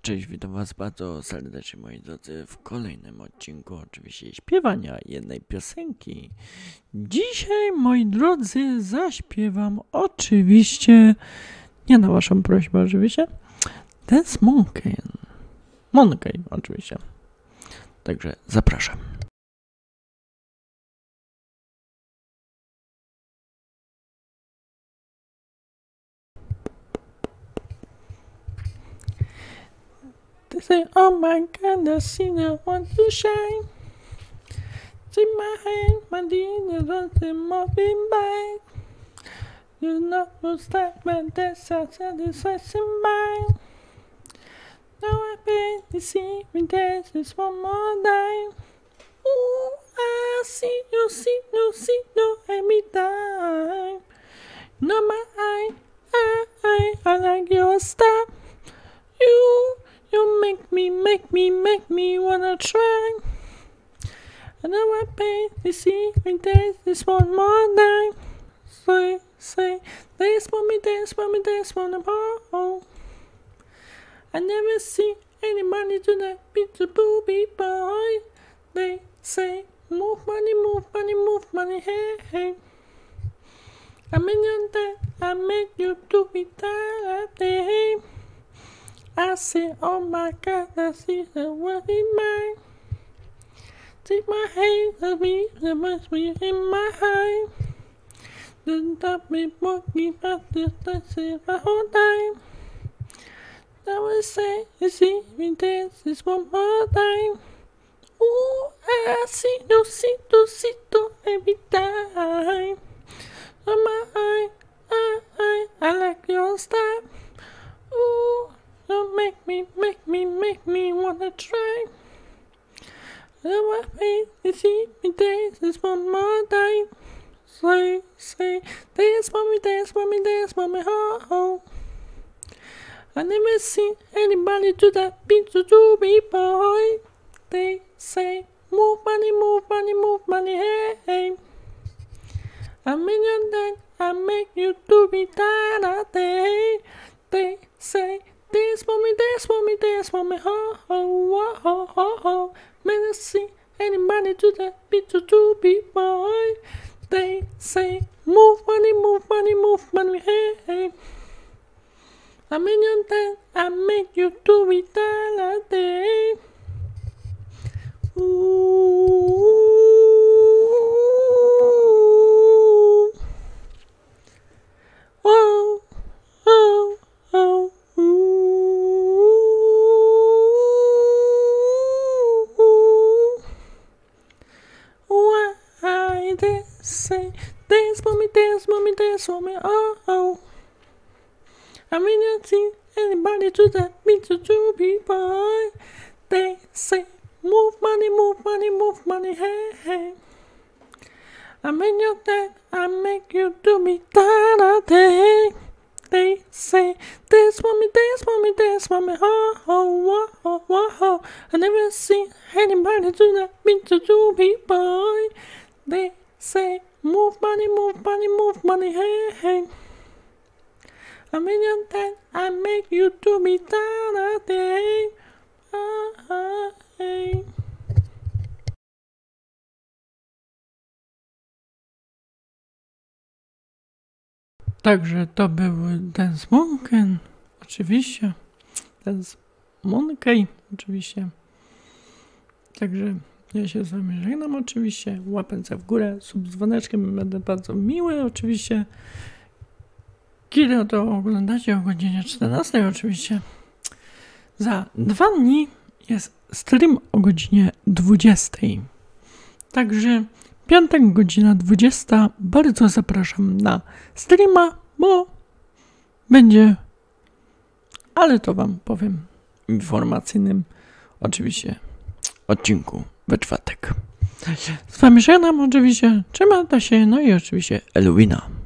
Cześć, witam was bardzo serdecznie, moi drodzy, w kolejnym odcinku oczywiście śpiewania jednej piosenki. Dzisiaj, moi drodzy, zaśpiewam oczywiście, nie na waszą prośbę oczywiście, Dance Monkey oczywiście. Także zapraszam. They say, oh my God, I see the one to shine. See my hand, my dear, the moving back. You know who's that, but that's a satisfaction mine. Now I pay to see me dance this one more time. Ooh, I see you every time. No, my I like your style. You make me wanna try. And now I pay to see me dance this one more time. Say, dance for me, dance for the ball. I never see anybody do that beat the booby boy. They say, move money, hey. I'm in your day, I make you do me that. I say, oh my God, I see the world in mine. Take my hand, let me must be in my hand. Don't stop me walking past the my whole time. I will say, you see me dance this one more time. Ooh, I see every time. On my I like your style. Ooh. Don't make me wanna try. I pay to see me dance this one more time. Say, dance for me, ho. I never seen anybody do that beat to me, boy. They say, move money, hey. I'm in your day, I make you do me that day. They say, dance for me, ho. Never see anybody do that beat to be boy. They say, move money, hey. I'm in your day, I make you do it that day. Ooh. Oh. Why they say, dance for me, oh. I mean, you see anybody do that beat to be boy. They say, move money, hey. I mean, you that I make you do me that day. They say, dance for me, ho. I never see anybody do that beat to be boy. They say, move money, hey. I mean, you that I make you do me that day. Hey. Także to był Dance Monkey, oczywiście. Dance Monkey, oczywiście. Także ja się z wami żegnam, oczywiście. Łapęce w górę, sub z dzwoneczkiem, będę bardzo miły, oczywiście. Kiedy to oglądacie o godzinie 14, oczywiście. Za 2 dni jest stream o godzinie 20. Także piątek, godzina 20. Bardzo zapraszam na streama, bo będzie, ale to wam powiem w informacyjnym oczywiście odcinku we czwartek. Z wami żegnam oczywiście, trzymajcie się, no i oczywiście Eluina.